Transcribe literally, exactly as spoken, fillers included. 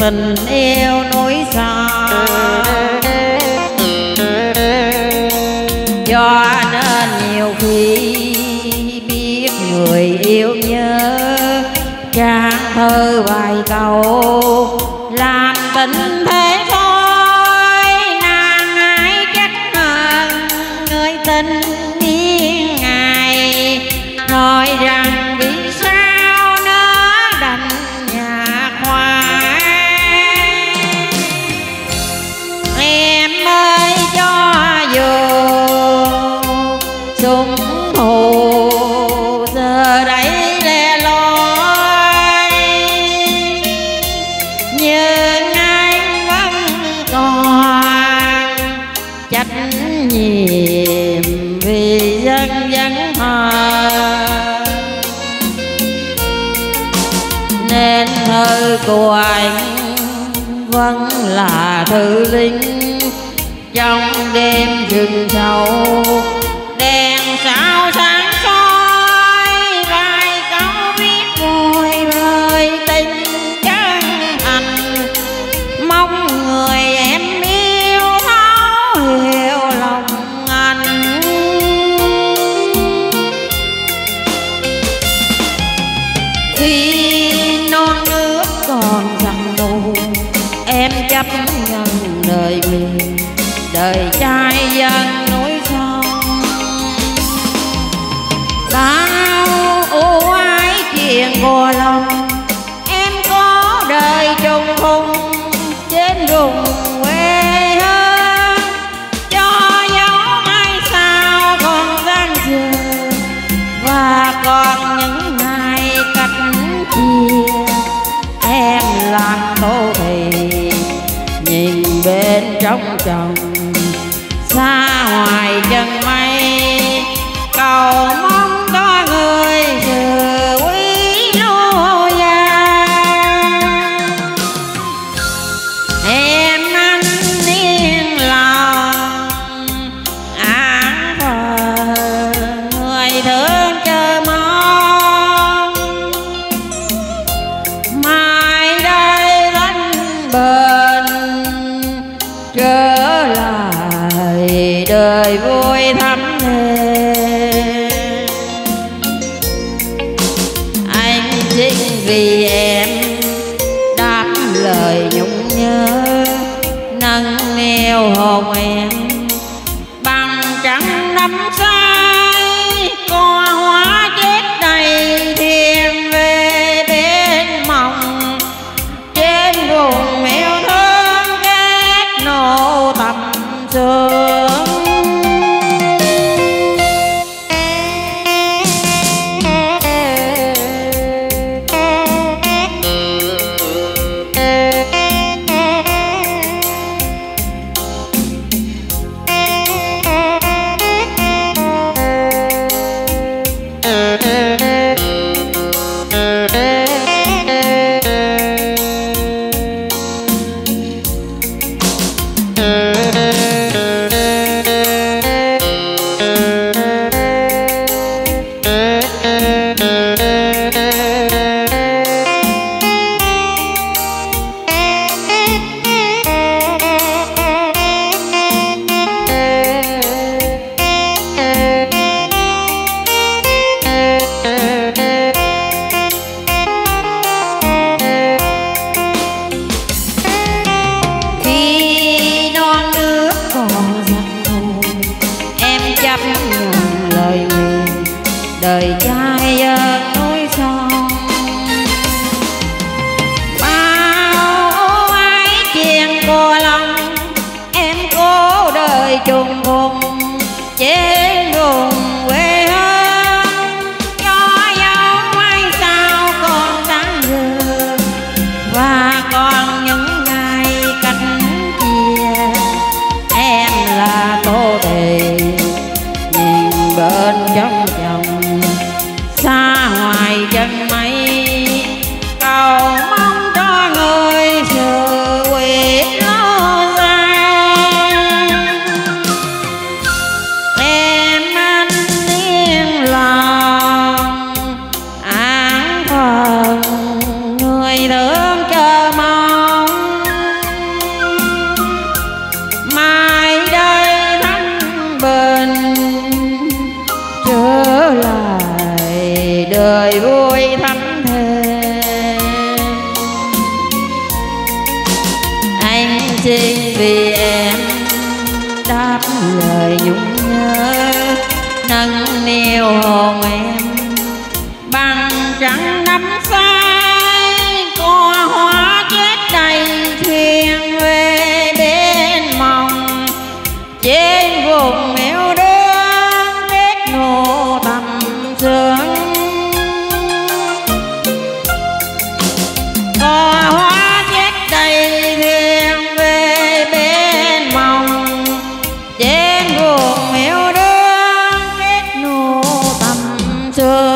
tình yêu núi xa. Cho nên nhiều khi biết người yêu nhớ, trang thơ vài câu làm tình thế thôi. Nàng ai chắc hơn người tình nghiêng ngày, nói rằng vì sao nó đành nhạt hoài. Em ơi cho dù súng thù giờ đây lẻ loi, nhưng anh vẫn còn trách nhiệm vì dân dân hòa. Nên thơ của anh vẫn là thư linh trong đêm rừng sâu, đèn sao sáng soi vài câu viết vội vời tình chân thành. Mong người em yêu thấu hiểu lòng anh. Khi non nước còn dặn đồ, em chấp nhận đời mình, đời trai dân núi sông. Bao ưu ái chuyện của lòng, em có đời chung khung trên vùng quê hương. Cho dấu ai sao còn gian dở, và còn những ngày cách chia. Em làm tô thì nhìn bên trong chồng, xa ngoài chân mây cầu mong có người sự quý lô gia. Em anh yên lòng án phờ người thương chờ mong, mai đây lánh bền trở lại đời vui thắm nề. Anh chính vì em đáp lời nhung nhớ, nâng niu hồn em bằng trắng nắm say. Có hóa chết đầy thiên về bên mộng, trên vùng yêu thương kết nổ tầm sương. Đời trai ở núi sông, bao ưu ái chuyện của lòng, em cố đời chung cùng trên vùng quê hương. Cho dấu ai sao còn sáng giờ, và còn những ngày cách chia. Em là tô đề nhìn bên trong chồng, xa ngoài chân mây cầu mong cho người sự quyết lo ra. Em anh yên lòng án phần người thương chờ mong, niêu hồn em bằng trắng nắm phai, có hoa chết đầy thuyền về bên mong trên vùng yêu đương kết nô thầm sương. Có hoa chết đầy thuyền về bên mong trên vùng yêu đương kết nô thầm sương.